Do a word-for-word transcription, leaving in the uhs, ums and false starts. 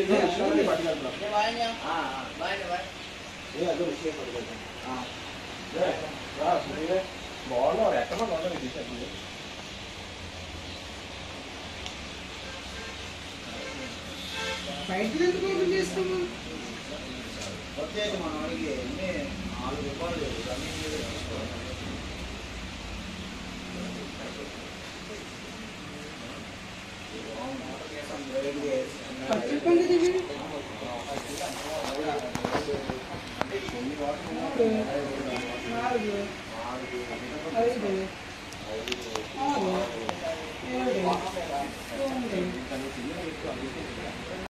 బాగున్నావు ఎక్కడ బాగున్నావు తీసేది బయటకు ఎందుకు ఓపెన్ చేస్తాము వచ్చేసి మన వాడికి ఎన్ని నాలుగు రూపాయలు రన్నింగ్ చెప్పండి దిగి నాలుగు ఐదు ఆరు ఏడు తొమ్మిది